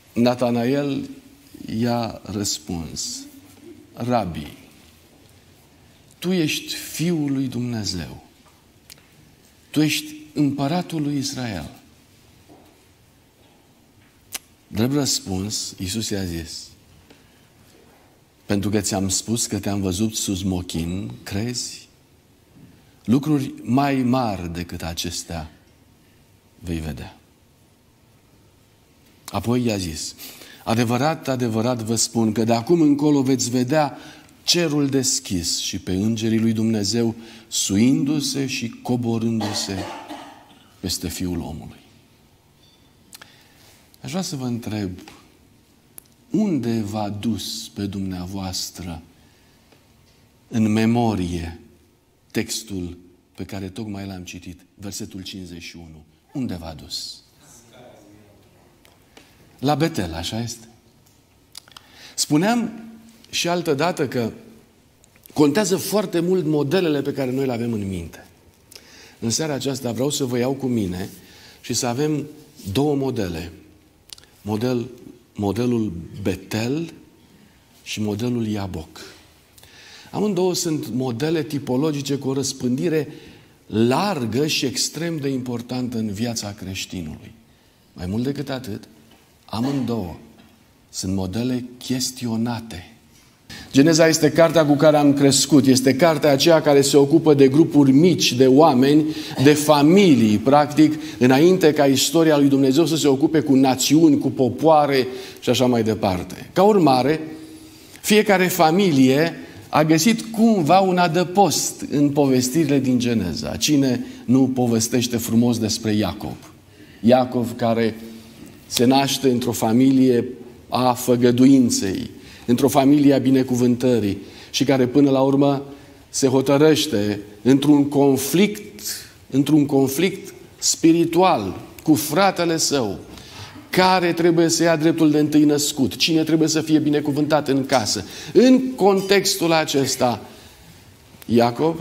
Natanael i-a răspuns: Rabi, tu ești Fiul lui Dumnezeu. Tu ești împăratul lui Israel. Drept răspuns, Iisus i-a zis: pentru că ți-am spus că te-am văzut sub smochin, crezi? Lucruri mai mari decât acestea vei vedea. Apoi i-a zis: adevărat, adevărat vă spun că de acum încolo veți vedea cerul deschis și pe îngerii lui Dumnezeu suindu-se și coborându-se peste Fiul omului. Aș vrea să vă întreb, unde v-a dus pe dumneavoastră în memorie textul pe care tocmai l-am citit, versetul 51? Unde v-a dus? La Betel, așa este. Spuneam și altădată că contează foarte mult modelele pe care noi le avem în minte. În seara aceasta vreau să vă iau cu mine și să avem două modele. Modelul Betel și modelul Iaboc. Amândouă sunt modele tipologice cu o răspândire largă și extrem de importantă în viața creștinului. Mai mult decât atât, amândouă sunt modele chestionate. Geneza este cartea cu care am crescut. Este cartea aceea care se ocupă de grupuri mici, de oameni, de familii, practic, înainte ca istoria lui Dumnezeu să se ocupe cu națiuni, cu popoare și așa mai departe. Ca urmare, fiecare familie a găsit cumva un adăpost în povestirile din Geneza. Cine nu povestește frumos despre Iacov? Iacov care se naște într-o familie a făgăduinței, într-o familie a binecuvântării și care până la urmă se hotărăște într-un conflict spiritual cu fratele său, care trebuie să ia dreptul de întâi născut, cine trebuie să fie binecuvântat în casă. În contextul acesta, Iacov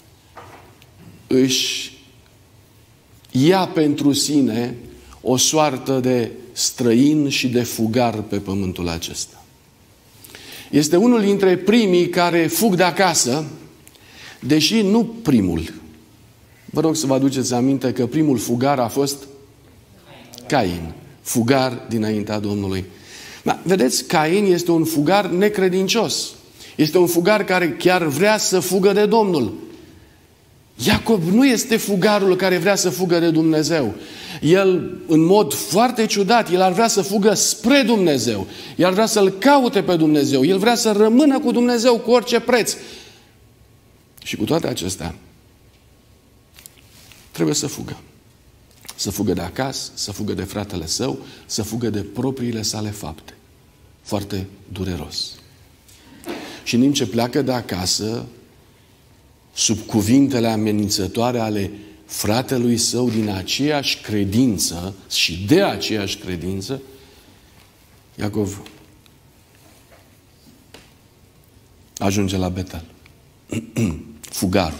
își ia pentru sine o soartă de străin și de fugar pe pământul acesta. Este unul dintre primii care fug de acasă, deși nu primul. Vă rog să vă aduceți aminte că primul fugar a fost Cain. Fugar dinaintea Domnului. Da, vedeți, Cain este un fugar necredincios. Este un fugar care chiar vrea să fugă de Domnul. Iacov nu este fugarul care vrea să fugă de Dumnezeu. El, în mod foarte ciudat, el ar vrea să fugă spre Dumnezeu. El ar vrea să-L caute pe Dumnezeu. El vrea să rămână cu Dumnezeu cu orice preț. Și cu toate acestea, trebuie să fugă. Să fugă de acasă, să fugă de fratele său, să fugă de propriile sale fapte. Foarte dureros. Și în timp ce pleacă de acasă, sub cuvintele amenințătoare ale fratelui său din aceeași credință și de aceeași credință, Iacov ajunge la Betel. Fugarul.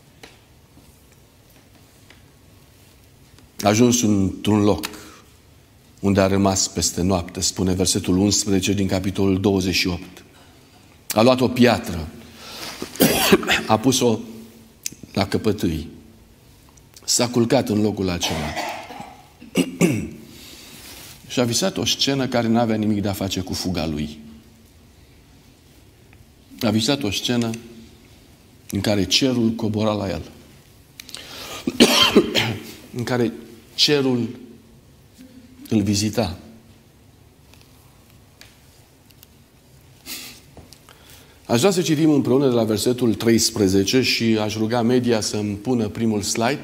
A ajuns într-un loc unde a rămas peste noapte, spune versetul 11 din capitolul 28. A luat o piatră, a pus-o la căpătâi, s-a culcat în locul acela și a visat o scenă care nu avea nimic de a face cu fuga lui. A visat o scenă în care cerul cobora la el. În care cerul îl vizita. Aș vrea să citim împreună de la versetul 13 și aș ruga media să-mi pună primul slide.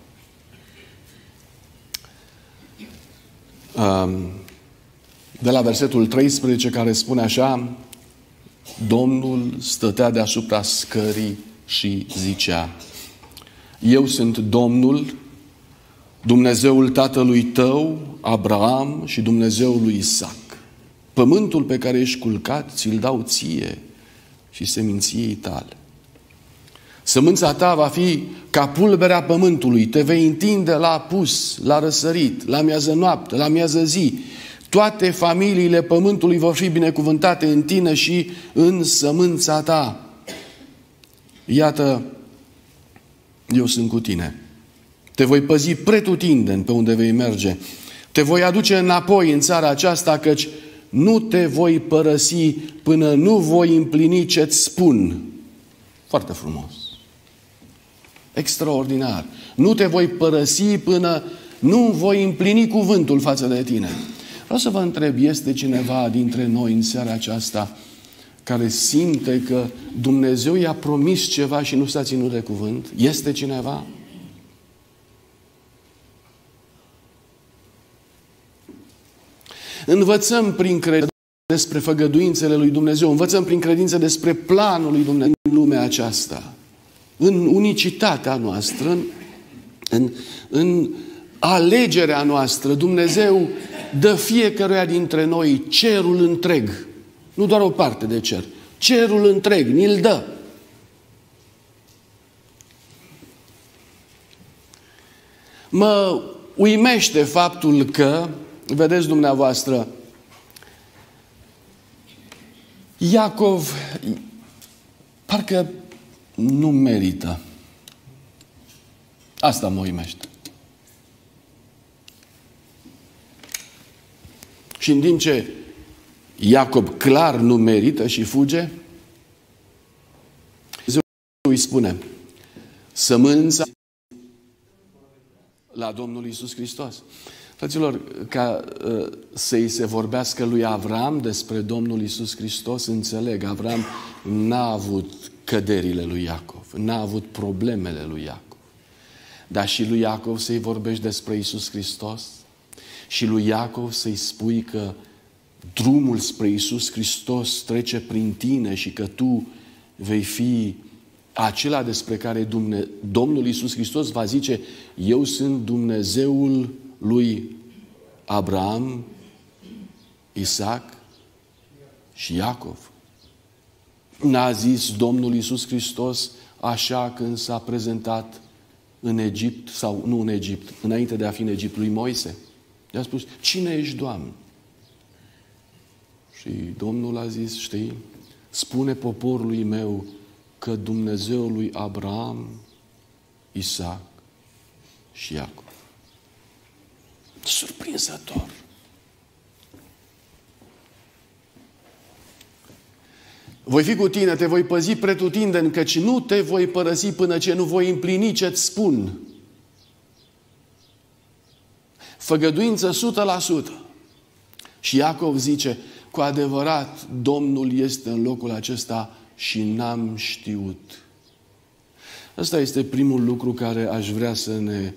De la versetul 13 care spune așa: Domnul stătea deasupra scării și zicea: Eu sunt Domnul, Dumnezeul tatălui tău, Abraham, și Dumnezeul lui Isaac. Pământul pe care ești culcat ți-l dau ție și seminției tale. Sămânța ta va fi ca pulberea pământului, te vei întinde la apus, la răsărit, la miază noapte, la miază zi. Toate familiile pământului vor fi binecuvântate în tine și în sămânța ta. Iată, eu sunt cu tine. Te voi păzi pretutindeni pe unde vei merge. Te voi aduce înapoi în țara aceasta, căci nu te voi părăsi până nu voi împlini ce-ți spun. Foarte frumos. Extraordinar. Nu te voi părăsi până nu voi împlini cuvântul față de tine. Vreau să vă întreb, este cineva dintre noi în seara aceasta care simte că Dumnezeu i-a promis ceva și nu s-a ținut de cuvânt? Este cineva? Învățăm prin credință despre făgăduințele lui Dumnezeu, învățăm prin credință despre planul lui Dumnezeu în lumea aceasta, în unicitatea noastră, în alegerea noastră. Dumnezeu dă fiecăruia dintre noi cerul întreg, nu doar o parte de cer, cerul întreg, ni-l dă. Mă uimește faptul că, vedeți dumneavoastră, Iacov parcă nu merită. Asta mă uimește. Și în timp ce Iacob clar nu merită și fuge, Dumnezeu îi spune: sămânța la Domnul Iisus Hristos. Fraților, ca să-i se vorbească lui Avram despre Domnul Iisus Hristos, înțeleg, Avram n-a avut căderile lui Iacov, n-a avut problemele lui Iacov. Dar și lui Iacov să-i vorbești despre Iisus Hristos și lui Iacov să-i spui că drumul spre Iisus Hristos trece prin tine și că tu vei fi acela despre care Domnul Iisus Hristos va zice: eu sunt Dumnezeul lui Abraham, Isaac și Iacov. N-a zis Domnul Iisus Hristos așa când s-a prezentat în Egipt, sau nu în Egipt, înainte de a fi în Egipt, lui Moise. I-a spus: cine ești, Doamne? Și Domnul a zis: știi, spune poporului meu că Dumnezeul lui Abraham, Isaac și Iacov. Surprinzător. Voi fi cu tine, te voi păzi pretutindeni, căci nu te voi părăsi până ce nu voi împlini ce-ți spun. Făgăduință 100%. Și Iacov zice: cu adevărat, Domnul este în locul acesta și n-am știut. Ăsta este primul lucru care aș vrea să ne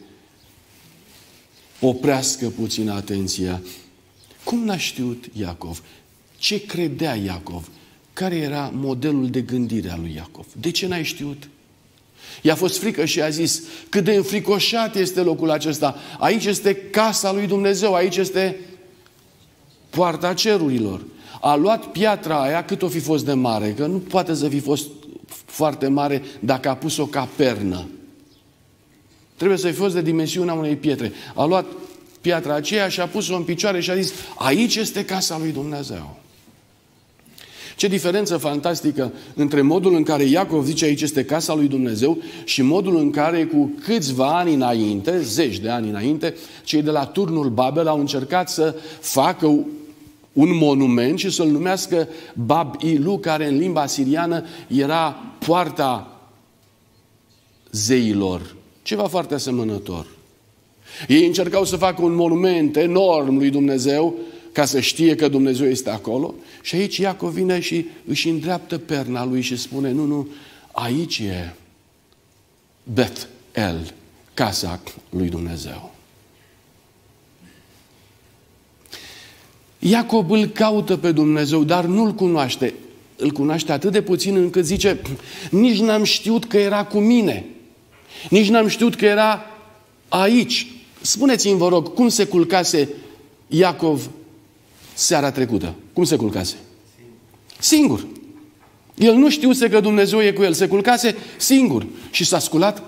oprească puțin atenția. Cum n-a știut Iacov? Ce credea Iacov? Care era modelul de gândire a lui Iacov? De ce n-ai știut? I-a fost frică și a zis: cât de înfricoșat este locul acesta. Aici este casa lui Dumnezeu, aici este poarta cerurilor. A luat piatra aia, cât o fi fost de mare, că nu poate să fi fost foarte mare dacă a pus-o ca pernă. Trebuie să fi fost de dimensiunea unei pietre. A luat piatra aceea și a pus-o în picioare și a zis: aici este casa lui Dumnezeu. Ce diferență fantastică între modul în care Iacov zice aici este casa lui Dumnezeu și modul în care cu câțiva ani înainte, zeci de ani înainte, cei de la turnul Babel au încercat să facă un monument și să-l numească Bab-Ilu, care în limba siriană era poarta zeilor. Ceva foarte asemănător. Ei încercau să facă un monument enorm lui Dumnezeu ca să știe că Dumnezeu este acolo. Și aici Iacov vine și își îndreaptă perna lui și spune: nu, aici e Bet-El, casa lui Dumnezeu. Iacov îl caută pe Dumnezeu, dar nu-L cunoaște. Îl cunoaște atât de puțin încât zice: nici n-am știut că era cu mine. Nici n-am știut că era aici. Spuneți-mi, vă rog, cum se culcase Iacov seara trecută? Cum se culcase? Singur. El nu știuse că Dumnezeu e cu el. Se culcase singur. Și s-a sculat.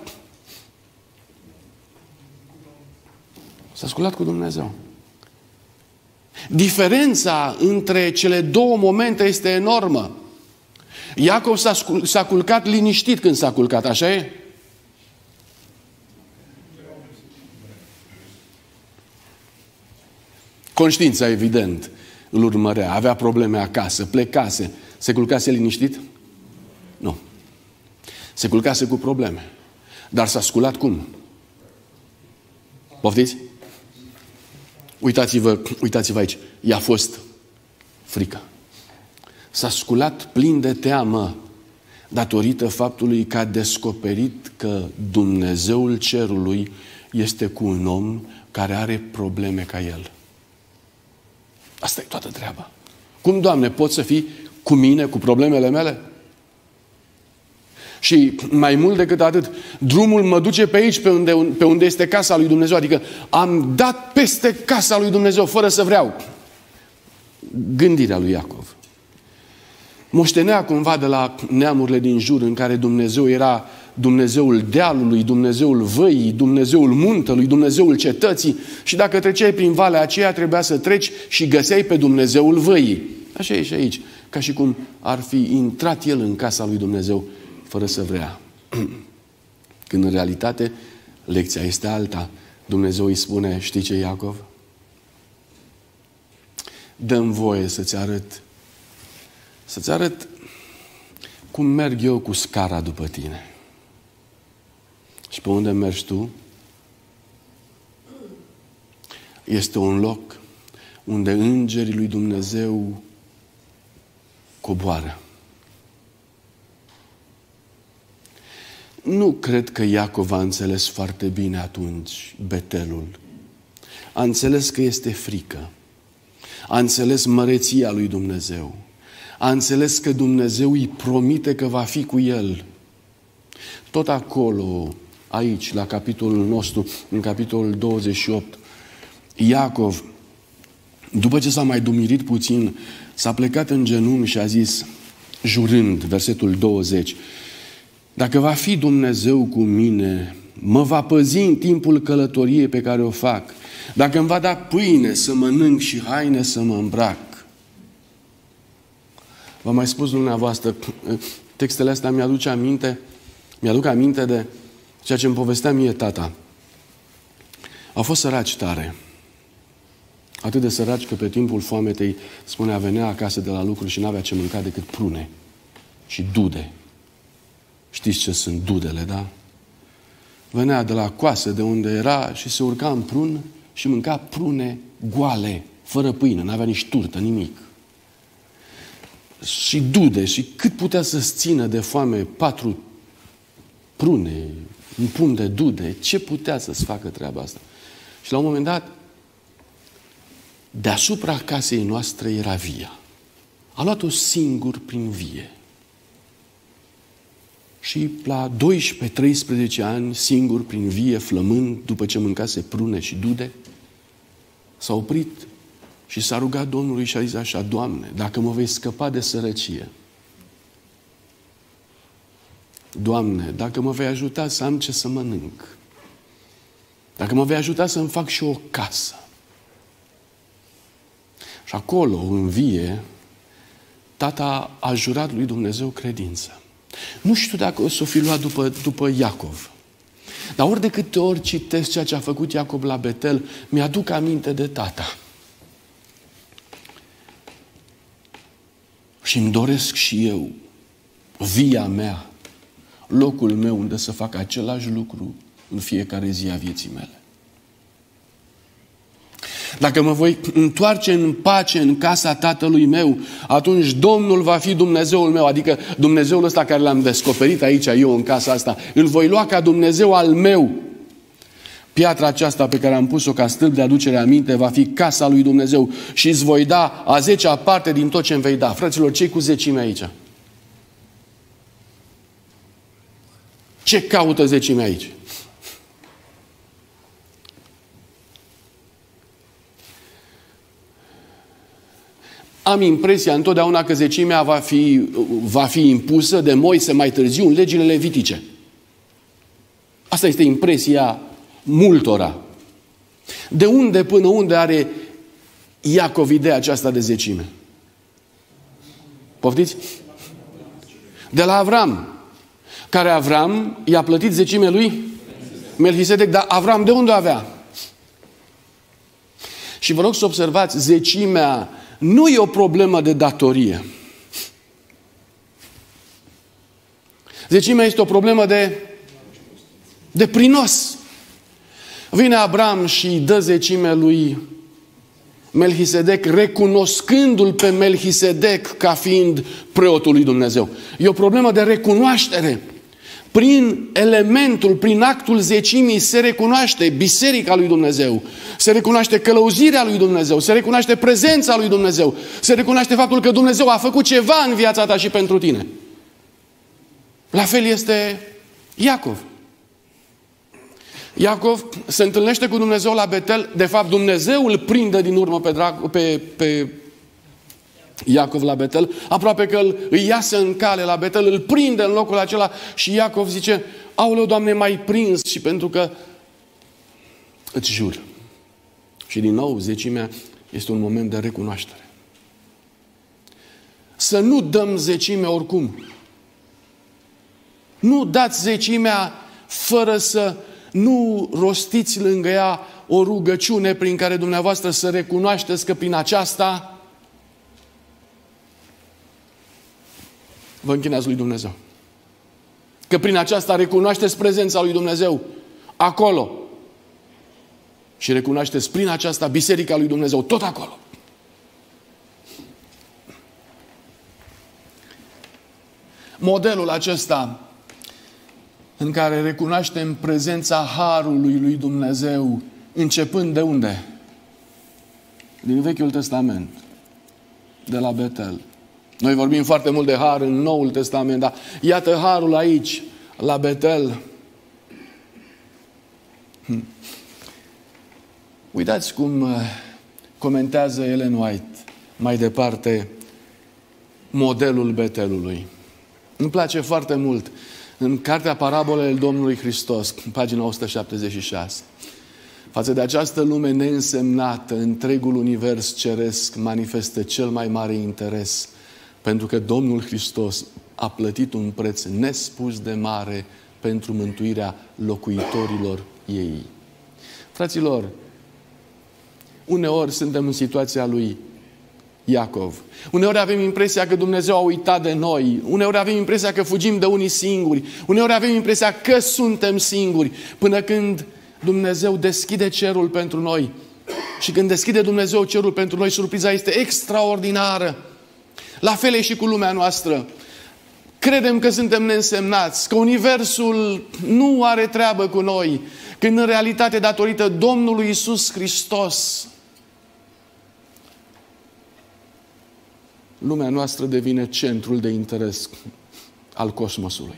S-a sculat cu Dumnezeu. Diferența între cele două momente este enormă. Iacov s-a culcat liniștit când s-a culcat, așa e? Conștiința, evident, îl urmărea, avea probleme acasă, plecase. Se culcase liniștit? Nu. Se culcase cu probleme. Dar s-a sculat cum? Poftiți? Uitați-vă aici. I-a fost frică. S-a sculat plin de teamă datorită faptului că a descoperit că Dumnezeul cerului este cu un om care are probleme ca el. Asta e toată treaba. Cum, Doamne, poți să fii cu mine, cu problemele mele? Și mai mult decât atât, drumul mă duce pe aici, pe unde este casa lui Dumnezeu. Adică am dat peste casa lui Dumnezeu, fără să vreau. Gândirea lui Iacov. Moștenea cumva de la neamurile din jur, în care Dumnezeu era Dumnezeul dealului, Dumnezeul văii, Dumnezeul muntelui, Dumnezeul cetății. Și dacă treceai prin valea aceea, trebuia să treci și găseai pe Dumnezeul văii. Așa e și aici. Ca și cum ar fi intrat el în casa lui Dumnezeu fără să vrea. Când în realitate lecția este alta. Dumnezeu îi spune, știi ce, Iacov? Dă-mi voie să-ți arăt cum merg eu cu scara după tine. Și pe unde mergi tu? Este un loc unde îngerii lui Dumnezeu coboară. Nu cred că Iacov a înțeles foarte bine atunci Betelul. A înțeles că este frică. A înțeles măreția lui Dumnezeu. A înțeles că Dumnezeu îi promite că va fi cu el. Tot acolo, aici, la capitolul nostru, în capitolul 28, Iacov, după ce s-a mai dumirit puțin, s-a plecat în genunchi și a zis, jurând, versetul 20, dacă va fi Dumnezeu cu mine, mă va păzi în timpul călătoriei pe care o fac, dacă îmi va da pâine să mănânc și haine să mă îmbrac. V-am mai spus dumneavoastră, textele astea mi-aduc aminte de ceea ce îmi povestea mie tata. Au fost săraci tare. Atât de săraci că pe timpul foametei, spunea, venea acasă de la lucru și n-avea ce mânca decât prune și dude. Știți ce sunt dudele, da? Venea de la coasă de unde era și se urca în prun și mânca prune goale, fără pâine, n-avea nici turtă, nimic. Și dude, și cât putea să-ți țină de foame 4 prune, un pumn de dude, ce putea să-ți facă treaba asta? Și la un moment dat, deasupra casei noastre era via. A luat-o singur prin vie. Și la 12-13 ani, singur prin vie, flămând, după ce mâncase prune și dude, s-a oprit și s-a rugat Domnului și a zis așa, Doamne, dacă mă vei scăpa de sărăcie, Doamne, dacă mă vei ajuta să am ce să mănânc, dacă mă vei ajuta să-mi fac și o casă. Și acolo, în vie, tata a jurat lui Dumnezeu credință. Nu știu dacă o să o fi luat după Iacov. Dar ori de câte ori citesc ceea ce a făcut Iacov la Betel, mi-aduc aminte de tata. Și îmi doresc și eu, via mea, locul meu unde să fac același lucru în fiecare zi a vieții mele. Dacă mă voi întoarce în pace în casa tatălui meu, atunci Domnul va fi Dumnezeul meu, adică Dumnezeul ăsta care l-am descoperit aici, eu în casa asta, îl voi lua ca Dumnezeu al meu. Piatra aceasta pe care am pus-o ca stâlp de aducere aminte va fi casa lui Dumnezeu și îți voi da a 10-a parte din tot ce îmi vei da. Fraților, ce-i cu zecimea aici? Ce caută zecimea aici? Am impresia întotdeauna că zecimea va fi impusă de Moise mai târziu în legile levitice. Asta este impresia multora. De unde până unde are Iacov ideea aceasta de zecime? Poftiți? De la Avram. Care Avram i-a plătit zecime lui Melchisedec. Dar Avram de unde o avea? Și vă rog să observați, zecimea nu e o problemă de datorie. Zecimea este o problemă de prinos. Vine Avram și îi dă zecime lui Melchisedec, recunoscându-l pe Melchisedec ca fiind preotul lui Dumnezeu. E o problemă de recunoaștere. Prin elementul, prin actul zecimii se recunoaște biserica lui Dumnezeu, se recunoaște călăuzirea lui Dumnezeu, se recunoaște prezența lui Dumnezeu, se recunoaște faptul că Dumnezeu a făcut ceva în viața ta și pentru tine. La fel este Iacov. Iacov se întâlnește cu Dumnezeu la Betel. De fapt, Dumnezeu îl prinde din urmă pe Iacov la Betel. Aproape că îi iasă în cale la Betel, îl prinde în locul acela și Iacov zice: aoleu, Doamne, m-ai prins și pentru că îți jur. Și din nou, zecimea este un moment de recunoaștere. Să nu dăm zecime oricum. Nu dați zecimea fără să nu rostiți lângă ea o rugăciune prin care dumneavoastră să recunoașteți că prin aceasta vă închinați lui Dumnezeu. Că prin aceasta recunoașteți prezența lui Dumnezeu acolo. Și recunoașteți prin aceasta biserica lui Dumnezeu tot acolo. Modelul acesta în care recunoaștem prezența harului lui Dumnezeu, începând de unde? Din Vechiul Testament, de la Betel. Noi vorbim foarte mult de har în Noul Testament, dar iată harul aici, la Betel. Uitați cum comentează Ellen White mai departe modelul Betelului. Îmi place foarte mult. În cartea Parabolele Domnului Hristos, pagina 176, față de această lume neînsemnată, întregul univers ceresc manifestă cel mai mare interes, pentru că Domnul Hristos a plătit un preț nespus de mare pentru mântuirea locuitorilor ei. Fraților, uneori suntem în situația lui Iacov. Uneori avem impresia că Dumnezeu a uitat de noi. Uneori avem impresia că fugim de unii singuri. Uneori avem impresia că suntem singuri. Până când Dumnezeu deschide cerul pentru noi. Și când deschide Dumnezeu cerul pentru noi, surpriza este extraordinară. La fel e și cu lumea noastră. Credem că suntem neînsemnați, că universul nu are treabă cu noi, când în realitate, datorită Domnului Iisus Hristos, lumea noastră devine centrul de interes al cosmosului.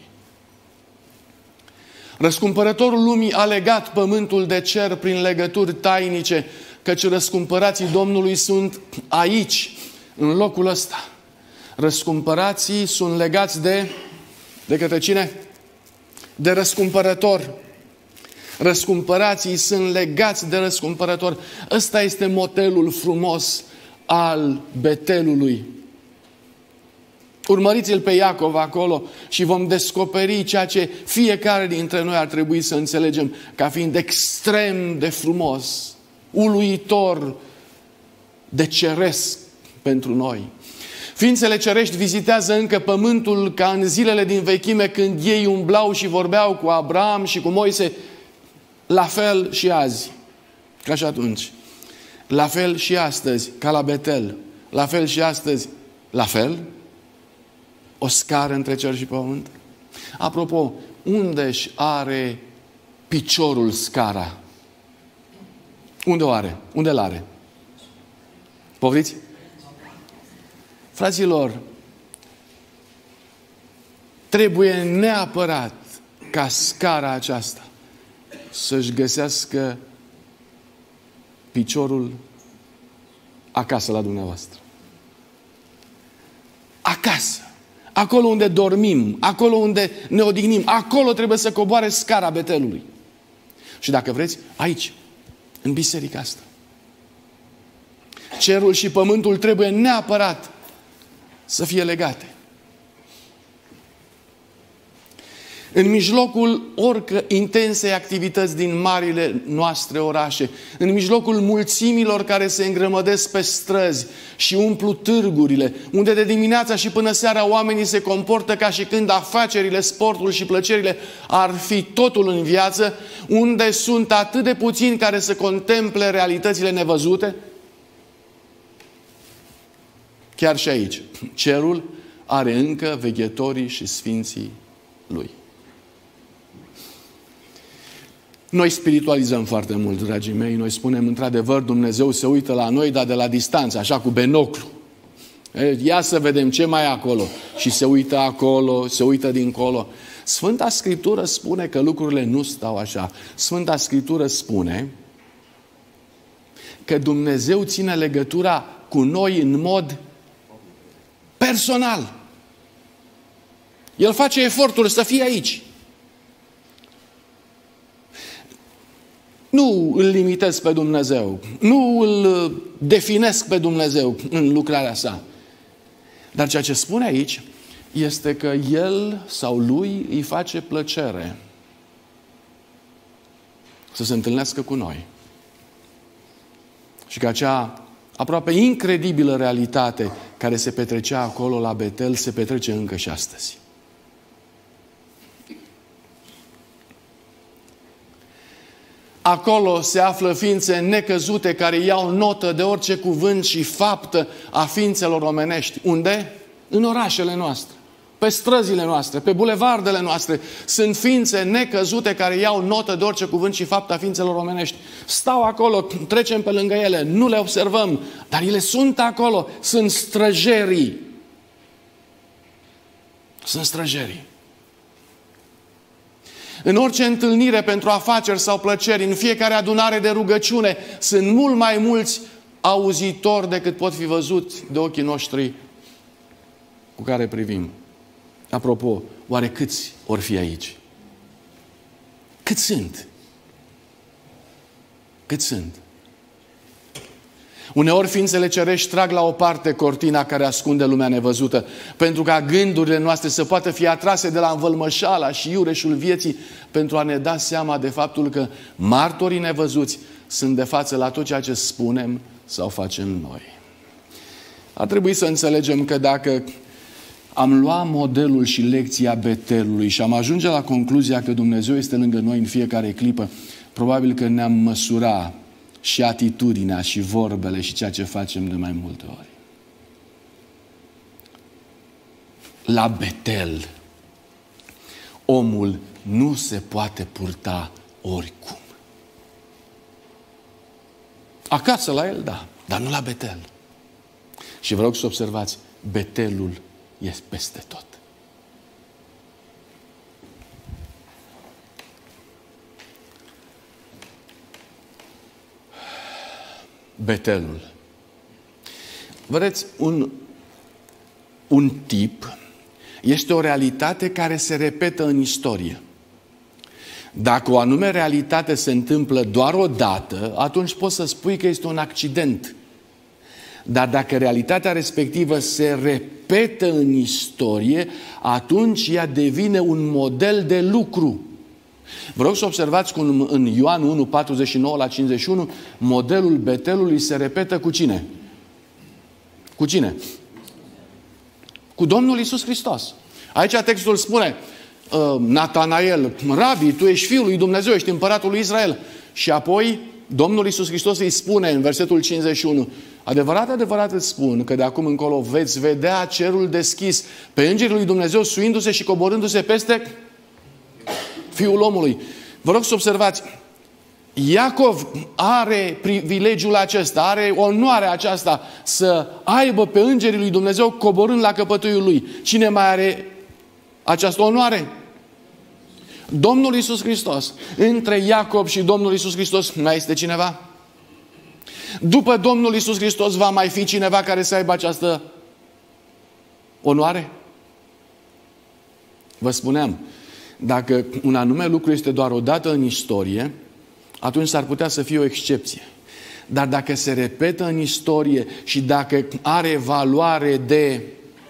Răscumpărătorul lumii a legat pământul de cer prin legături tainice, căci răscumpărații Domnului sunt aici, în locul ăsta. Răscumpărații sunt legați de către cine? De răscumpărător. Răscumpărații sunt legați de răscumpărător. Ăsta este modelul frumos al Betelului. Urmăriți-l pe Iacov acolo și vom descoperi ceea ce fiecare dintre noi ar trebui să înțelegem ca fiind extrem de frumos, uluitor, de ceresc pentru noi. Ființele cerești vizitează încă pământul ca în zilele din vechime, când ei umblau și vorbeau cu Abraham și cu Moise. La fel și azi, ca și atunci. La fel și astăzi, ca la Betel. La fel și astăzi, la fel. O scară între cer și pământ. Apropo, unde-și are piciorul scara? Unde o are? Unde l-are? Poftiți? Fraților, trebuie neapărat ca scara aceasta să-și găsească piciorul acasă la dumneavoastră. Acasă. Acolo unde dormim, acolo unde ne odihnim, acolo trebuie să coboare scara Betelului. Și dacă vreți, aici, în biserica asta. Cerul și pământul trebuie neapărat să fie legate. În mijlocul intensei activități din marile noastre orașe, în mijlocul mulțimilor care se îngrămădesc pe străzi și umplu târgurile, unde de dimineața și până seara oamenii se comportă ca și când afacerile, sportul și plăcerile ar fi totul în viață, unde sunt atât de puțini care să contemple realitățile nevăzute, chiar și aici, cerul are încă veghetorii și sfinții lui. Noi spiritualizăm foarte mult, dragii mei. Noi spunem, într-adevăr, Dumnezeu se uită la noi, dar de la distanță, așa cu binoclu. Ia să vedem ce mai e acolo. Și se uită acolo, se uită dincolo. Sfânta Scriptură spune că lucrurile nu stau așa. Sfânta Scriptură spune că Dumnezeu ține legătura cu noi în mod personal. El face efortul să fie aici. Nu îl limitez pe Dumnezeu, nu îl definesc pe Dumnezeu în lucrarea sa. Dar ceea ce spune aici este că El sau Lui îi face plăcere să se întâlnească cu noi. Și că acea aproape incredibilă realitate care se petrecea acolo la Betel se petrece încă și astăzi. Acolo se află ființe necăzute care iau notă de orice cuvânt și faptă a ființelor omenești. Unde? În orașele noastre, pe străzile noastre, pe bulevardele noastre. Sunt ființe necăzute care iau notă de orice cuvânt și faptă a ființelor omenești. Stau acolo, trecem pe lângă ele, nu le observăm, dar ele sunt acolo, sunt străjerii. Sunt străjerii. În orice întâlnire pentru afaceri sau plăceri, în fiecare adunare de rugăciune, sunt mult mai mulți auzitori decât pot fi văzuți de ochii noștri cu care privim. Apropo, oare câți or fi aici? Cât sunt? Cât sunt? Uneori ființele cerești trag la o parte cortina care ascunde lumea nevăzută, pentru ca gândurile noastre să poată fi atrase de la învălmășala și iureșul vieții, pentru a ne da seama de faptul că martorii nevăzuți sunt de față la tot ceea ce spunem sau facem noi. Ar trebui să înțelegem că dacă am luat modelul și lecția Betelului și am ajunge la concluzia că Dumnezeu este lângă noi în fiecare clipă, probabil că ne-am măsura și atitudinea și vorbele și ceea ce facem de mai multe ori. La Betel, omul nu se poate purta oricum. Acasă la el, da, dar nu la Betel. Și vă rog să observați, Betelul este peste tot. Betelul. Vedeți, un tip este o realitate care se repetă în istorie. Dacă o anume realitate se întâmplă doar o dată, atunci poți să spui că este un accident. Dar dacă realitatea respectivă se repetă în istorie, atunci ea devine un model de lucru. Vă rog să observați cum în Ioan 1, 49 la 51, modelul Betelului se repetă cu cine? Cu cine? Cu Domnul Iisus Hristos. Aici textul spune, Natanael, Rabi, tu ești Fiul lui Dumnezeu, ești împăratul lui Israel. Și apoi Domnul Iisus Hristos îi spune în versetul 51, adevărat, adevărat îți spun că de acum încolo veți vedea cerul deschis, pe îngerii lui Dumnezeu suindu-se și coborându-se peste Fiul omului. Vă rog să observați, Iacov are privilegiul acesta, are onoarea aceasta să aibă pe îngerii lui Dumnezeu coborând la căpătâiul lui. Cine mai are această onoare? Domnul Iisus Hristos. Între Iacov și Domnul Iisus Hristos mai este cineva? După Domnul Iisus Hristos va mai fi cineva care să aibă această onoare? Vă spuneam, dacă un anume lucru este doar o dată în istorie, atunci s-ar putea să fie o excepție. dar dacă se repetă în istorie și dacă are valoare de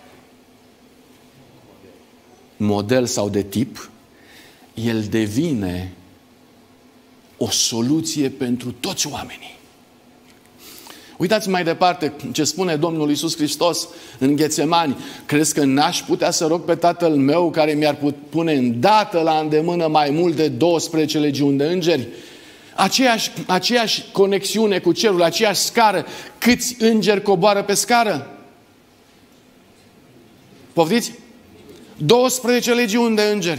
model sau de tip, el devine o soluție pentru toți oamenii. Uitați mai departe ce spune Domnul Iisus Hristos în Ghețemani. Crezi că n-aș putea să rog pe Tatăl meu care mi-ar pune îndată la îndemână mai mult de 12 legiuni de îngeri? Aceeași conexiune cu cerul, aceeași scară. Câți îngeri coboară pe scară? Poftiți? 12 legiuni de îngeri.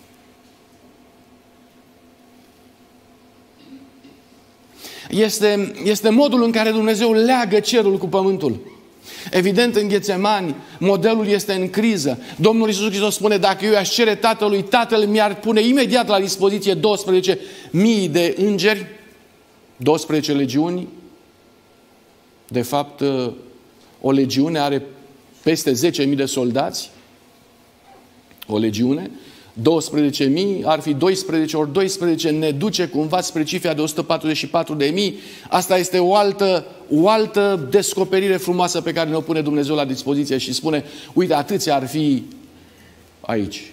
Este modul în care Dumnezeu leagă cerul cu pământul. Evident, în Ghețemani, modelul este în criză. Domnul Iisus Hristos spune, dacă eu aș cere Tatălui, Tatăl mi-ar pune imediat la dispoziție 12.000 de îngeri, 12 legiuni. De fapt, o legiune are peste 10.000 de soldați. O legiune. 12.000 ar fi 12 ori 12, ne duce cumva spre cifra de 144.000. Asta este o altă descoperire frumoasă pe care ne-o pune Dumnezeu la dispoziție și spune, uite, atâția ar fi aici.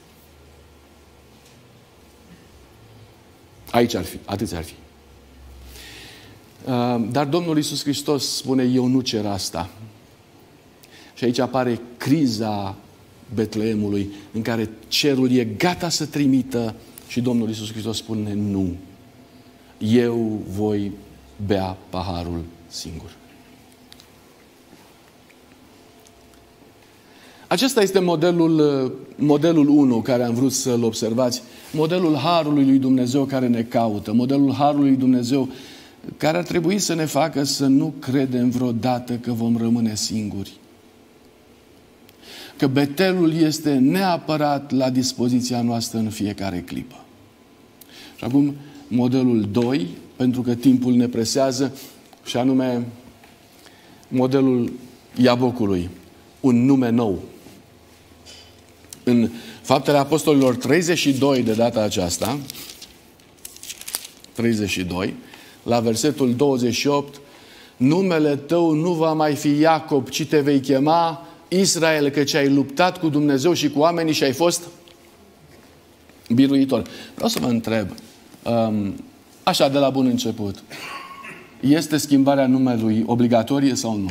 Aici ar fi, atâția ar fi. Dar Domnul Iisus Hristos spune, eu nu cer asta. Și aici apare criza Betleemului, în care cerul e gata să trimită și Domnul Iisus Hristos spune nu. Eu voi bea paharul singur. Acesta este modelul 1 care am vrut să-l observați. Modelul Harului lui Dumnezeu care ne caută. Modelul Harului lui Dumnezeu care ar trebui să ne facă să nu credem vreodată că vom rămâne singuri. Că Betelul este neapărat la dispoziția noastră în fiecare clipă. Și acum modelul 2, pentru că timpul ne presează, și anume modelul Iabocului, un nume nou. În Faptele Apostolilor 32 de data aceasta, 32, la versetul 28, numele tău nu va mai fi Iacob, ci te vei chema Israel, căci ai luptat cu Dumnezeu și cu oamenii și ai fost biruitor. Vreau să vă întreb, așa de la bun început, este schimbarea numelui obligatorie sau nu?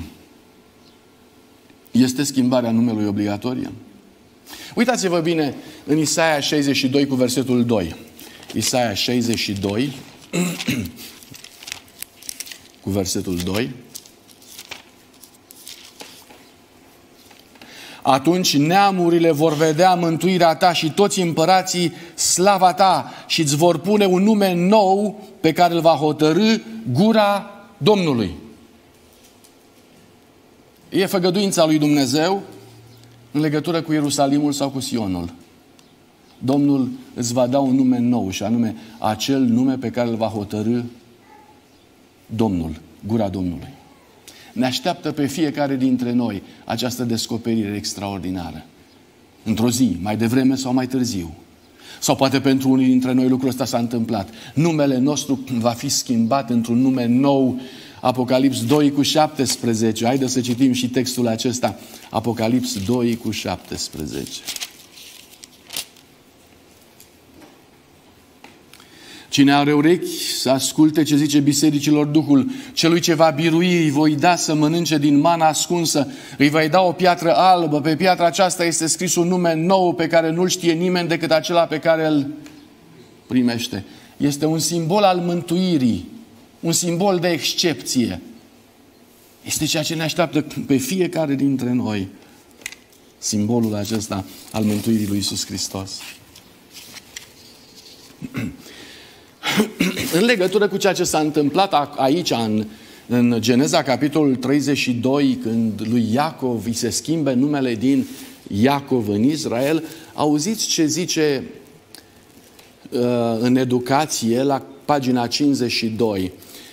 Este schimbarea numelui obligatorie? Uitați-vă bine în Isaia 62 cu versetul 2. Isaia 62 cu versetul 2. Atunci neamurile vor vedea mântuirea ta și toți împărații slava ta și îți vor pune un nume nou pe care îl va hotărâ gura Domnului. E făgăduința lui Dumnezeu în legătură cu Ierusalimul sau cu Sionul. Domnul îți va da un nume nou și anume acel nume pe care îl va hotărâ Domnul, gura Domnului. Ne așteaptă pe fiecare dintre noi această descoperire extraordinară. Într-o zi, mai devreme sau mai târziu. Sau poate pentru unii dintre noi lucrul ăsta s-a întâmplat. Numele nostru va fi schimbat într-un nume nou. Apocalips 2 cu 17. Haideți să citim și textul acesta. Apocalips 2 cu 17. Cine are urechi să asculte ce zice bisericilor Duhul, celui ce va birui îi voi da să mănânce din mana ascunsă, îi voi da o piatră albă, pe piatra aceasta este scris un nume nou pe care nu-l știe nimeni decât acela pe care îl primește. Este un simbol al mântuirii, un simbol de excepție. Este ceea ce ne așteaptă pe fiecare dintre noi, simbolul acesta al mântuirii lui Iisus Hristos. În legătură cu ceea ce s-a întâmplat aici, în Geneza, capitolul 32, când lui Iacov îi se schimbe numele din Iacov în Israel, auziți ce zice în educație la pagina 52.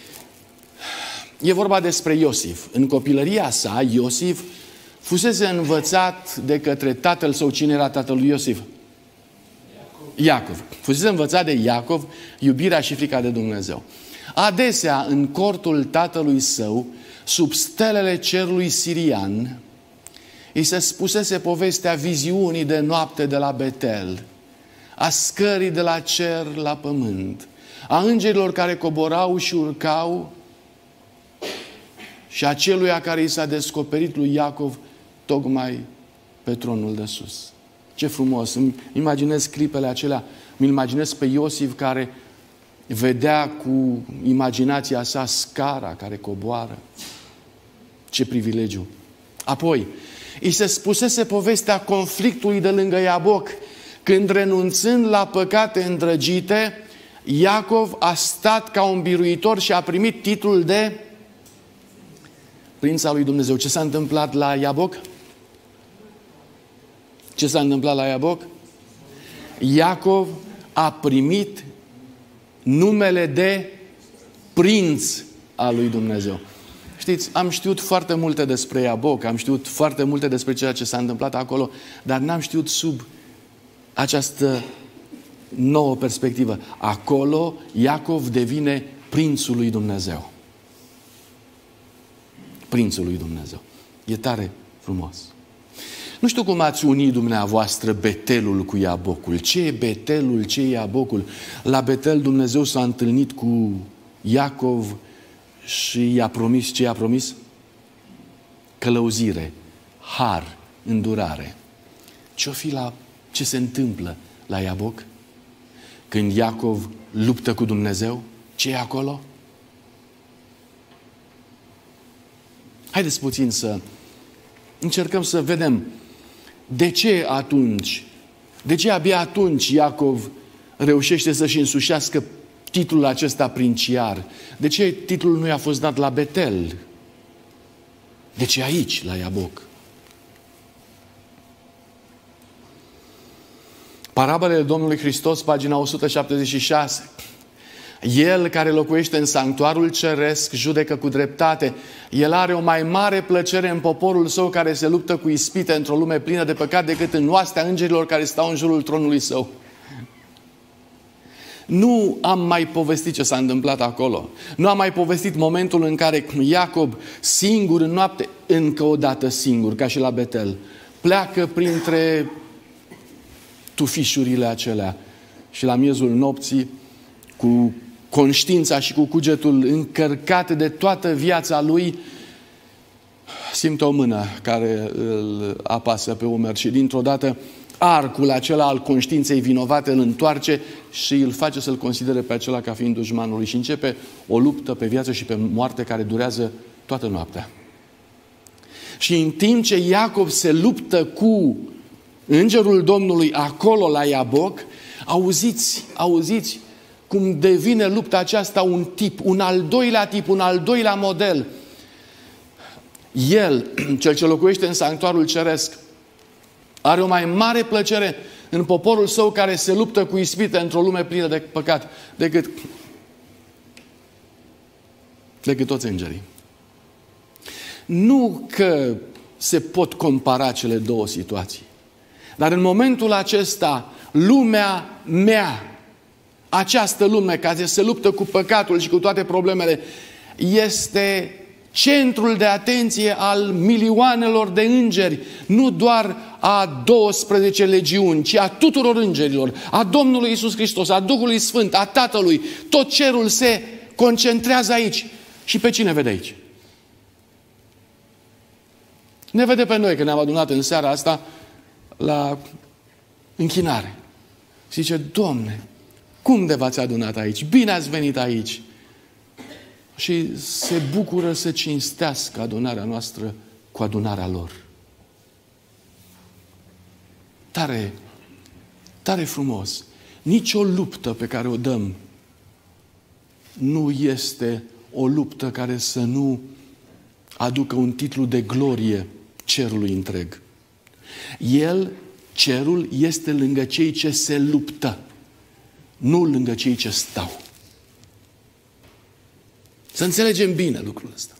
E vorba despre Iosif. În copilăria sa, Iosif fusese învățat de către tatăl său. Cine era tatăl lui Iosif? Iacov. Fusese învățat de Iacov iubirea și frica de Dumnezeu. Adesea, în cortul tatălui său, sub stelele cerului sirian, îi se spusese povestea viziunii de noapte de la Betel, a scării de la cer la pământ, a îngerilor care coborau și urcau și a celuia care i s-a descoperit lui Iacov tocmai pe tronul de sus. Ce frumos! Îmi imaginez clipele acelea, îmi imaginez pe Iosif care vedea cu imaginația sa scara care coboară. Ce privilegiu! Apoi, îi se spusese povestea conflictului de lângă Iaboc, când renunțând la păcate îndrăgite, Iacov a stat ca un biruitor și a primit titlul de prinț al lui Dumnezeu. Ce s-a întâmplat la Iaboc? Ce s-a întâmplat la Iaboc? Iacov a primit numele de prinț al lui Dumnezeu. Știți, am știut foarte multe despre Iaboc, am știut foarte multe despre ceea ce s-a întâmplat acolo, dar n-am știut sub această nouă perspectivă. Acolo Iacov devine prințul lui Dumnezeu. Prințul lui Dumnezeu. E tare frumos. Nu știu cum ați unit dumneavoastră Betelul cu Iabocul. Ce e Betelul, ce e Iabocul? La Betel Dumnezeu s-a întâlnit cu Iacov și i-a promis, ce i-a promis? Călăuzire, har, îndurare. Ce se întâmplă la Iaboc? Când Iacov luptă cu Dumnezeu, ce e acolo? Haideți puțin să încercăm să vedem de ce abia atunci Iacov reușește să-și însușească titlul acesta princiar. De ce titlul nu i-a fost dat la Betel? De ce aici, la Iaboc? Parabolele Domnului Hristos, pagina 176. El care locuiește în sanctuarul ceresc judecă cu dreptate. El are o mai mare plăcere în poporul său care se luptă cu ispite într-o lume plină de păcat decât în oastea îngerilor care stau în jurul tronului său. Nu am mai povestit ce s-a întâmplat acolo. Nu am mai povestit momentul în care Iacob, singur în noapte, încă o dată singur, ca și la Betel, pleacă printre tufișurile acelea și la miezul nopții, cu conștiința și cu cugetul încărcat de toată viața lui, simte o mână care îl apasă pe umăr și dintr-o dată arcul acela al conștiinței vinovate îl întoarce și îl face să-l considere pe acela ca fiind dușmanul lui și începe o luptă pe viață și pe moarte care durează toată noaptea. Și în timp ce Iacov se luptă cu îngerul Domnului acolo la Iaboc, auziți cum devine lupta aceasta un tip, un al doilea model. El, cel ce locuiește în sanctuarul ceresc, are o mai mare plăcere în poporul său care se luptă cu ispite într-o lume plină de păcat decât toți îngerii. Nu că se pot compara cele două situații, dar în momentul acesta, lumea mea, această lume care se luptă cu păcatul și cu toate problemele, este centrul de atenție al milioanelor de îngeri, nu doar a 12 legiuni, ci a tuturor îngerilor, a Domnului Iisus Hristos, a Duhului Sfânt, a Tatălui. Tot cerul se concentrează aici. Și pe cine vede aici? Ne vede pe noi, că ne-am adunat în seara asta la închinare. Și zice, Doamne, cum de v-ați adunat aici? Bine ați venit aici! Și se bucură să cinstească adunarea noastră cu adunarea lor. Tare, tare frumos. Nici o luptă pe care o dăm nu este o luptă care să nu aducă un titlu de glorie cerului întreg. Cerul este lângă cei ce se luptă, nu lângă cei ce stau. Să înțelegem bine lucrul ăsta.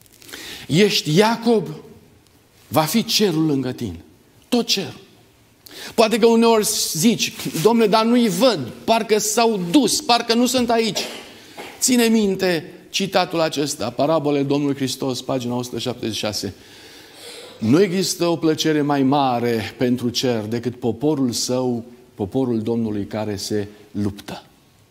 Ești Iacob, va fi cerul lângă tine. Tot cerul. Poate că uneori zici, Dom'le, dar nu-i văd, parcă s-au dus, parcă nu sunt aici. Ține minte citatul acesta, Parabole Domnului Hristos, pagina 176. Nu există o plăcere mai mare pentru cer decât poporul său, poporul Domnului care se luptă.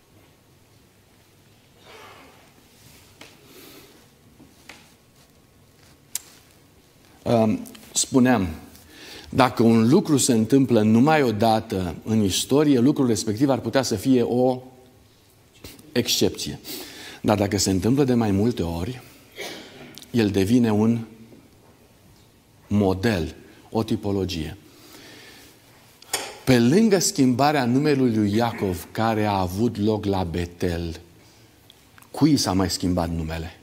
Spuneam, dacă un lucru se întâmplă numai o dată în istorie, lucrul respectiv ar putea să fie o excepție. Dar dacă se întâmplă de mai multe ori, el devine un model, o tipologie. Pe lângă schimbarea numelui lui Iacov, care a avut loc la Betel, cui s-a mai schimbat numele?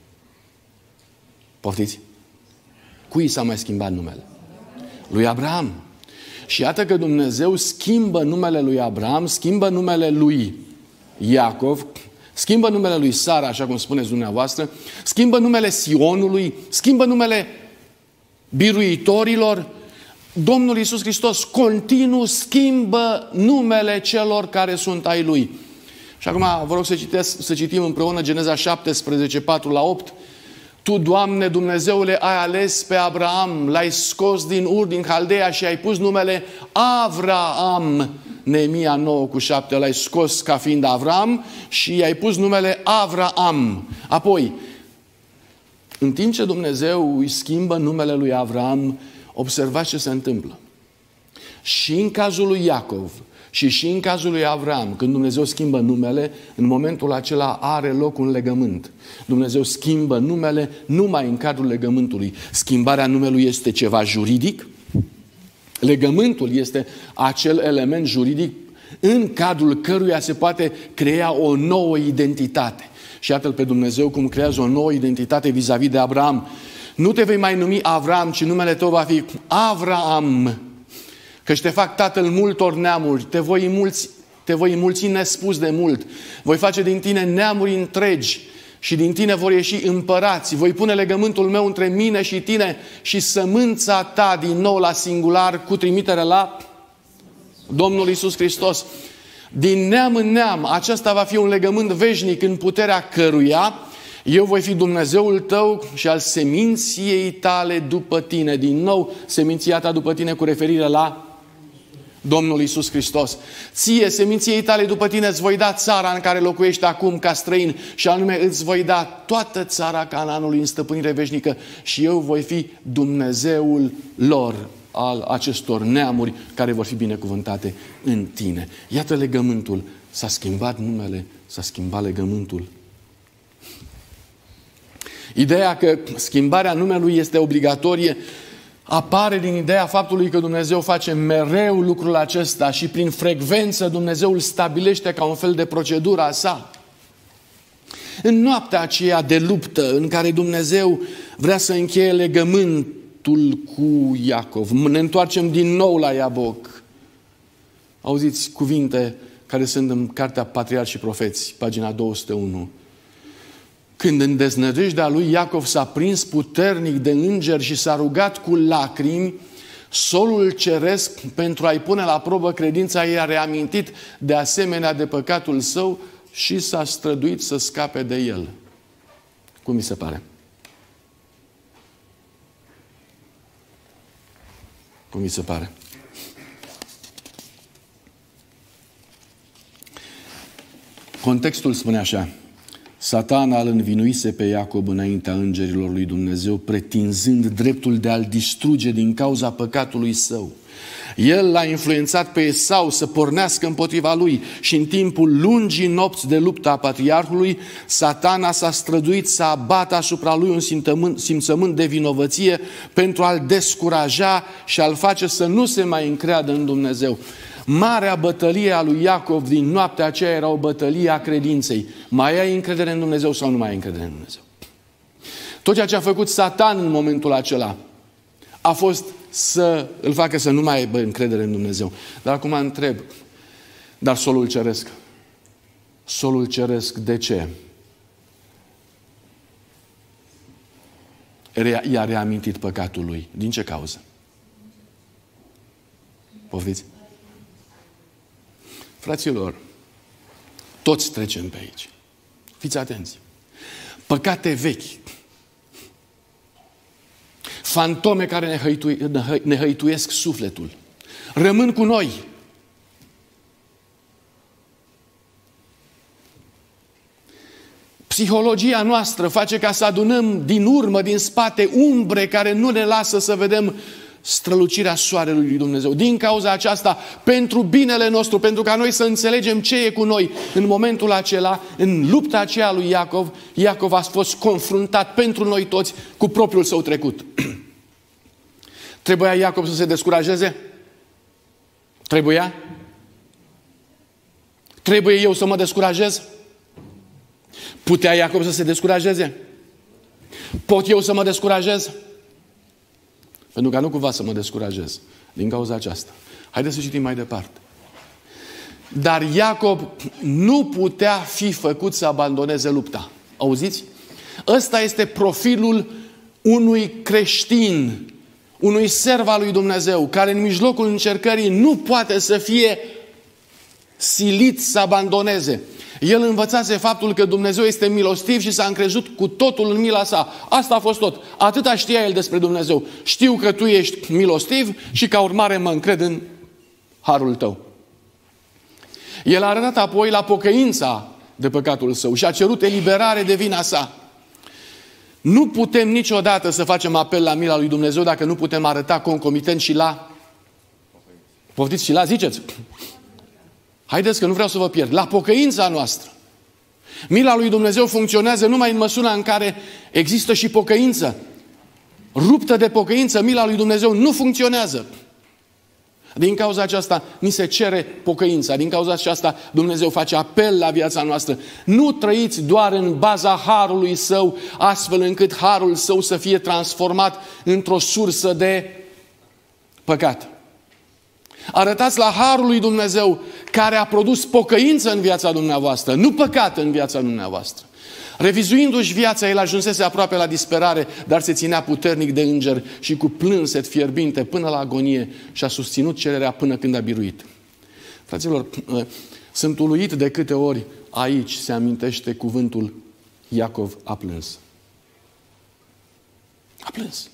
Poftiți? Cui s-a mai schimbat numele? Lui Abraham. Și iată că Dumnezeu schimbă numele lui Abraham, schimbă numele lui Iacov, schimbă numele lui Sara, așa cum spuneți dumneavoastră, schimbă numele Sionului, schimbă numele biruitorilor. Domnul Iisus Hristos continuu schimbă numele celor care sunt ai Lui. Și acum vă rog să citim împreună Geneza 17, 4-8. Tu, Doamne, Dumnezeule, ai ales pe Abraham, l-ai scos din Ur, din Haldeea și ai pus numele Avraam. Neemia 9:7, l-ai scos ca fiind Avram și i-ai pus numele Avraam. Apoi, în timp ce Dumnezeu îi schimbă numele lui Avram, observați ce se întâmplă. Și în cazul lui Iacov și în cazul lui Avram, când Dumnezeu schimbă numele, în momentul acela are loc un legământ. Dumnezeu schimbă numele numai în cadrul legământului. Schimbarea numelui este ceva juridic. Legământul este acel element juridic în cadrul căruia se poate crea o nouă identitate. Și iată-l pe Dumnezeu cum creează o nouă identitate vis-a-vis de Abraham. Nu te vei mai numi Avram, ci numele tău va fi Avraam. Căci te fac tatăl multor neamuri, te voi înmulți nespus de mult. Voi face din tine neamuri întregi și din tine vor ieși împărați. Voi pune legământul meu între mine și tine și sămânța ta, din nou la singular, cu trimitere la Domnul Iisus Hristos. Din neam în neam, acesta va fi un legământ veșnic în puterea căruia eu voi fi Dumnezeul tău și al seminției tale după tine. Din nou, seminția ta după tine cu referire la Domnul Iisus Hristos. Ție, seminției tale după tine, îți voi da țara în care locuiești acum ca străin și anume îți voi da toată țara Canaanului în stăpânire veșnică și eu voi fi Dumnezeul lor, al acestor neamuri care vor fi binecuvântate în tine. Iată legământul. S-a schimbat numele, s-a schimbat legământul. Ideea că schimbarea numelui este obligatorie apare din ideea faptului că Dumnezeu face mereu lucrul acesta și prin frecvență Dumnezeu îl stabilește ca un fel de procedură a sa. În noaptea aceea de luptă în care Dumnezeu vrea să încheie legământul cu Iacov, ne întoarcem din nou la Iaboc. Auziți cuvinte care sunt în Cartea Patriarhi și Profeți, pagina 201. Când în deznădejdea lui Iacov s-a prins puternic de îngeri și s-a rugat cu lacrimi, solul ceresc pentru a-i pune la probă credința, i-a reamintit de asemenea de păcatul său și s-a străduit să scape de el. Cum mi se pare? Cum mi se pare? Contextul spune așa. Satana îl învinuise pe Iacob înaintea îngerilor lui Dumnezeu, pretinzând dreptul de a-l distruge din cauza păcatului său. El l-a influențat pe Esau să pornească împotriva lui și în timpul lungii nopți de luptă a patriarhului, Satana s-a străduit să abată asupra lui un simțământ de vinovăție pentru a-l descuraja și a-l face să nu se mai încreadă în Dumnezeu. Marea bătălie a lui Iacov din noaptea aceea era o bătălie a credinței. Mai ai încredere în Dumnezeu sau nu mai ai încredere în Dumnezeu? Tot ceea ce a făcut Satan în momentul acela a fost să îl facă să nu mai aibă încredere în Dumnezeu. Dar acum întreb, dar solul ceresc? Solul ceresc de ce? I-a reamintit păcatul lui. Din ce cauză? Poftiți? Fraților, toți trecem pe aici. Fiți atenți. Păcate vechi. Fantome care ne hăituiesc sufletul. Rămân cu noi. Psihologia noastră face ca să adunăm din urmă, din spate, umbre care nu ne lasă să vedem strălucirea soarelui lui Dumnezeu. Din cauza aceasta, pentru binele nostru, pentru ca noi să înțelegem ce e cu noi, în momentul acela, în lupta aceea lui Iacov, Iacov a fost confruntat pentru noi toți cu propriul său trecut. Trebuia Iacov să se descurajeze? Trebuia? Trebuie eu să mă descurajez? Putea Iacov să se descurajeze? Pot eu să mă descurajez? Pentru ca nu cumva să mă descurajez din cauza aceasta. Haideți să citim mai departe. Dar Iacov nu putea fi făcut să abandoneze lupta. Auziți? Ăsta este profilul unui creștin, unui serv al lui Dumnezeu, care în mijlocul încercării nu poate să fie silit să abandoneze. El învățase faptul că Dumnezeu este milostiv și s-a încrezut cu totul în mila sa. Asta a fost tot. Atâta știa el despre Dumnezeu. Știu că tu ești milostiv și ca urmare mă încred în harul tău. El a arătat apoi la pocăința de păcatul său și a cerut eliberare de vina sa. Nu putem niciodată să facem apel la mila lui Dumnezeu dacă nu putem arăta concomitent și la... Poftiți și la, ziceți? Haideți că nu vreau să vă pierd. La pocăința noastră. Mila lui Dumnezeu funcționează numai în măsura în care există și pocăință. Ruptă de pocăință, mila lui Dumnezeu nu funcționează. Din cauza aceasta ni se cere pocăința. Din cauza aceasta Dumnezeu face apel la viața noastră. Nu trăiți doar în baza harului său, astfel încât harul său să fie transformat într-o sursă de păcat. Arătați la harul lui Dumnezeu care a produs pocăință în viața dumneavoastră, nu păcat în viața dumneavoastră. Revizuindu-și viața, el ajunsese aproape la disperare, dar se ținea puternic de înger și cu plânset fierbinte până la agonie și a susținut cererea până când a biruit. Fraților, sunt uluit de câte ori aici se amintește cuvântul Iacov a plâns. A plâns.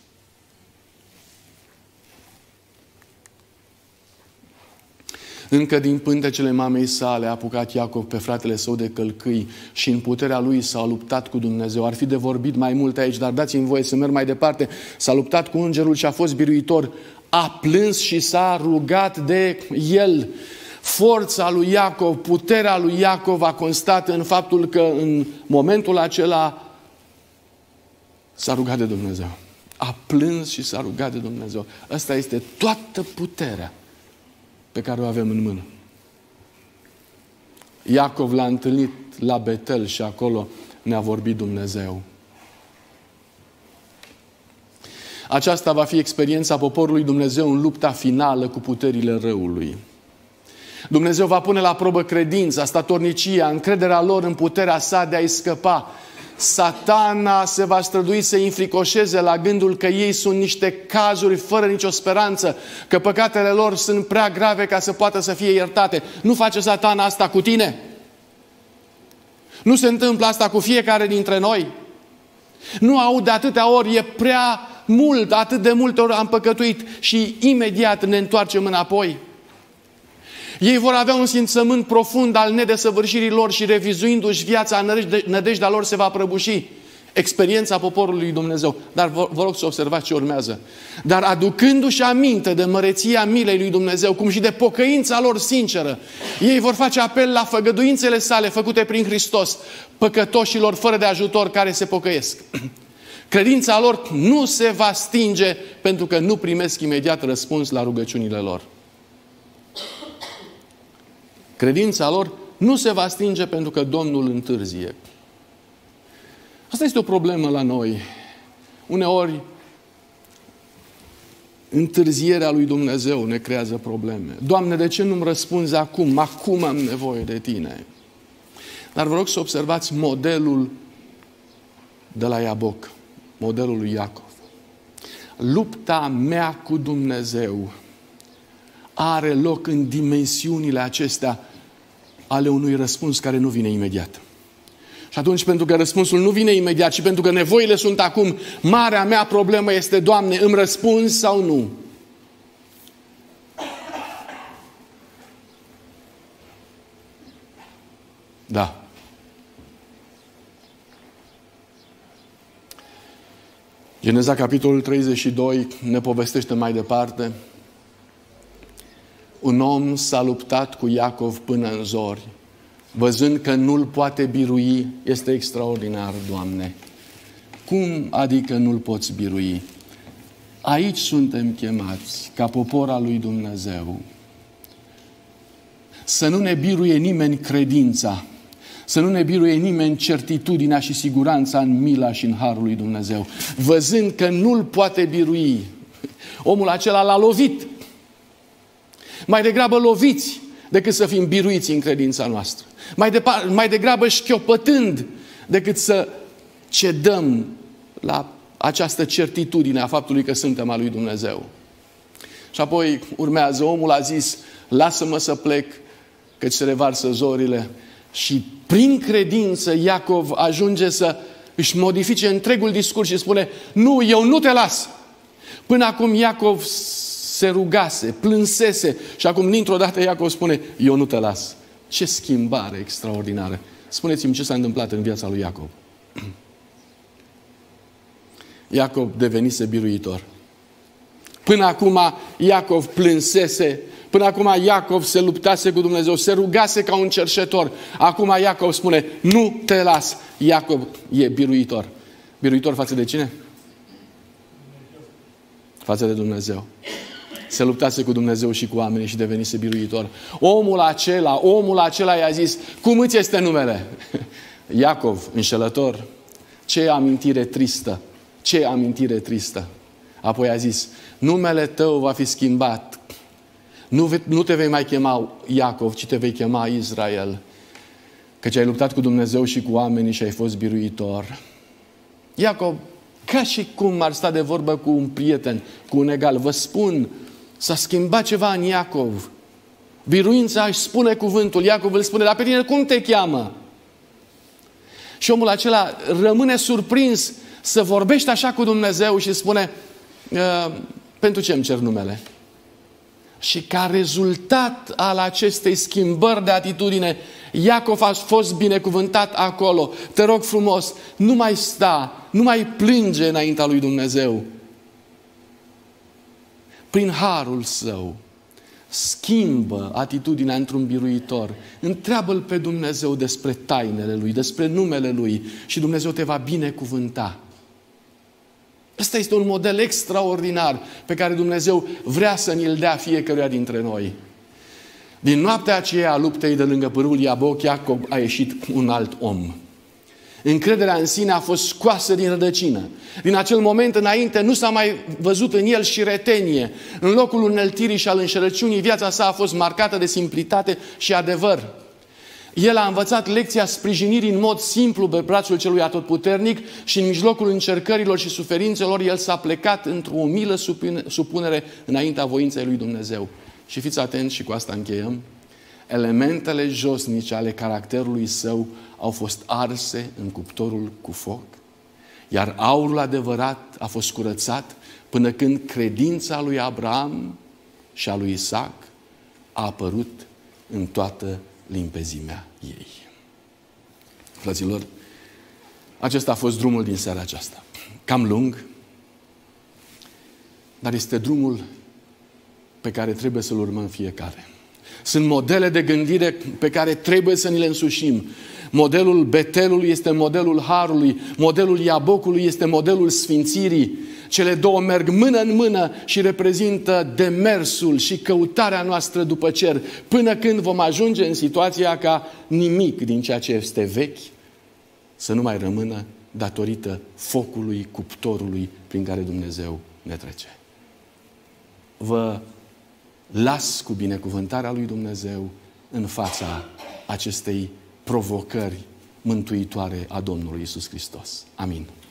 Încă din pântecele mamei sale a apucat Iacov pe fratele său de călcâi și în puterea lui s-a luptat cu Dumnezeu. Ar fi de vorbit mai mult aici, dar dați-mi voie să merg mai departe. S-a luptat cu îngerul și a fost biruitor. A plâns și s-a rugat de el. Forța lui Iacov, puterea lui Iacov a constat în faptul că în momentul acela s-a rugat de Dumnezeu. A plâns și s-a rugat de Dumnezeu. Asta este toată puterea pe care o avem în mână. Iacov l-a întâlnit la Betel și acolo ne-a vorbit Dumnezeu. Aceasta va fi experiența poporului Dumnezeu în lupta finală cu puterile răului. Dumnezeu va pune la probă credința, statornicia, încrederea lor în puterea sa de a-i scăpa. Satana se va strădui să înfricoșeze la gândul că ei sunt niște cazuri fără nicio speranță, că păcatele lor sunt prea grave ca să poată să fie iertate. Nu face Satana asta cu tine? Nu se întâmplă asta cu fiecare dintre noi? Nu aud de atâtea ori, e prea mult, atât de multe ori am păcătuit și imediat ne întoarcem înapoi. Ei vor avea un simțământ profund al nedesăvârșirii lor și revizuindu-și viața, nădejdea lor se va prăbuși. Experiența poporului lui Dumnezeu. Dar vă rog să observați ce urmează. Dar aducându-și aminte de măreția milei lui Dumnezeu, cum și de pocăința lor sinceră, ei vor face apel la făgăduințele sale făcute prin Hristos, păcătoșilor fără de ajutor care se pocăiesc. Credința lor nu se va stinge pentru că nu primesc imediat răspuns la rugăciunile lor. Credința lor nu se va stinge pentru că Domnul întârzie. Asta este o problemă la noi. Uneori, întârzierea lui Dumnezeu ne creează probleme. Doamne, de ce nu-mi răspunzi acum? Acum am nevoie de Tine. Dar vă rog să observați modelul de la Iaboc, modelul lui Iacov. Lupta mea cu Dumnezeu are loc în dimensiunile acestea ale unui răspuns care nu vine imediat. Și atunci, pentru că răspunsul nu vine imediat și pentru că nevoile sunt acum, marea mea problemă este, Doamne, îmi răspunzi sau nu? Da. Geneza, capitolul 32, ne povestește mai departe. Un om s-a luptat cu Iacov până în zori, văzând că nu-l poate birui. Este extraordinar, Doamne. Cum adică nu-l poți birui? Aici suntem chemați, ca popor al lui Dumnezeu, să nu ne biruie nimeni credința, să nu ne biruie nimeni certitudinea și siguranța în mila și în harul lui Dumnezeu. Văzând că nu-l poate birui, omul acela l-a lovit. Mai degrabă loviți decât să fim biruiți în credința noastră. Mai degrabă șchiopătând decât să cedăm la această certitudine a faptului că suntem al lui Dumnezeu. Și apoi urmează, omul a zis, lasă-mă să plec, căci se revarsă zorile. Și prin credință Iacov ajunge să își modifice întregul discurs și spune, nu, eu nu te las. Până acum Iacov se rugase, plânsese și acum dintr-o dată Iacov spune, eu nu te las. Ce schimbare extraordinară! Spuneți-mi ce s-a întâmplat în viața lui Iacov. Iacov devenise biruitor. Până acum Iacov plânsese, până acum Iacov se luptase cu Dumnezeu, se rugase ca un cerșetor. Acum Iacov spune, nu te las. Iacov e biruitor. Biruitor față de cine? Față de Dumnezeu. Se luptase cu Dumnezeu și cu oamenii și devenise biruitor. Omul acela i-a zis, cum îți este numele? Iacov, înșelător. Ce amintire tristă! Ce amintire tristă! Apoi a zis, numele tău va fi schimbat. Nu te vei mai chema Iacov, ci te vei chema Israel. Căci ai luptat cu Dumnezeu și cu oamenii și ai fost biruitor. Iacov, ca și cum ar sta de vorbă cu un prieten, cu un egal. Vă spun, s-a schimbat ceva în Iacov. Biruința își spune cuvântul. Iacov îl spune, dar pe tine cum te cheamă? Și omul acela rămâne surprins să vorbește așa cu Dumnezeu și spune, pentru ce îmi cer numele? Și ca rezultat al acestei schimbări de atitudine, Iacov a fost binecuvântat acolo. Te rog frumos, nu mai sta, nu mai plânge înaintea lui Dumnezeu. Prin harul său, schimbă atitudinea într-un biruitor. Întreabă-L pe Dumnezeu despre tainele Lui, despre numele Lui și Dumnezeu te va binecuvânta. Ăsta este un model extraordinar pe care Dumnezeu vrea să ni-l dea fiecăruia dintre noi. Din noaptea aceea a luptei de lângă pârâul Iaboc, Iacov a ieșit un alt om. Încrederea în sine a fost scoasă din rădăcină. Din acel moment înainte nu s-a mai văzut în el și retenie. În locul uneltirii și al înșelăciunii, viața sa a fost marcată de simplitate și adevăr. El a învățat lecția sprijinirii în mod simplu pe brațul celui atotputernic și în mijlocul încercărilor și suferințelor el s-a plecat într-o umilă supunere înaintea voinței lui Dumnezeu. Și fiți atenți, și cu asta încheiem, elementele josnice ale caracterului său au fost arse în cuptorul cu foc, iar aurul adevărat a fost curățat până când credința lui Abraham și a lui Isaac a apărut în toată limpezimea ei. Fraților, acesta a fost drumul din seara aceasta. Cam lung, dar este drumul pe care trebuie să-l urmăm fiecare. Sunt modele de gândire pe care trebuie să ni le însușim. Modelul Betelului este modelul Harului, modelul Iabocului este modelul Sfințirii. Cele două merg mână în mână și reprezintă demersul și căutarea noastră după cer, până când vom ajunge în situația ca nimic din ceea ce este vechi să nu mai rămână datorită focului, cuptorului prin care Dumnezeu ne trece. Vă las cu binecuvântarea lui Dumnezeu în fața acestei provocări mântuitoare a Domnului Iisus Hristos. Amin.